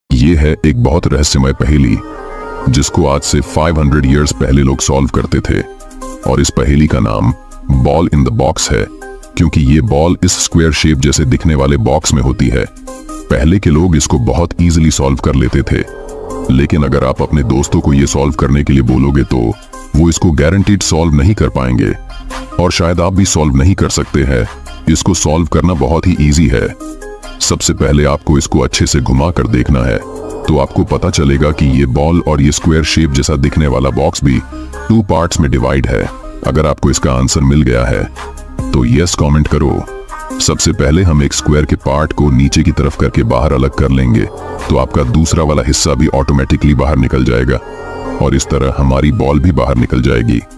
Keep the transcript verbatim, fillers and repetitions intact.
ये है एक बहुत रहस्यमय पहेली जिसको आज से पाँच सौ इयर्स पहले लोग सॉल्व करते थे। और इस पहेली का नाम बॉल इन द बॉक्स है, क्योंकि ये बॉल इस स्क्वायर शेप जैसे दिखने वाले बॉक्स में होती है। पहले के लोग इसको बहुत इजीली सॉल्व कर लेते थे, लेकिन अगर आप अपने दोस्तों को ये सॉल्व करने के लिए बोलोगे तो वो इसको गारंटीड सॉल्व नहीं कर पाएंगे। और शायद आप भी सॉल्व नहीं कर सकते हैं। इसको सॉल्व करना बहुत ही इजी है। सबसे पहले आपको इसको अच्छे से घुमा कर देखना है, तो आपको पता चलेगा कि ये बॉल और ये स्क्वायर शेप जैसा दिखने वाला बॉक्स भी टू पार्ट्स में डिवाइड है। अगर आपको इसका आंसर मिल गया है तो यस कमेंट करो। सबसे पहले हम एक स्क्वायर के पार्ट को नीचे की तरफ करके बाहर अलग कर लेंगे, तो आपका दूसरा वाला हिस्सा भी ऑटोमेटिकली बाहर निकल जाएगा और इस तरह हमारी बॉल भी बाहर निकल जाएगी।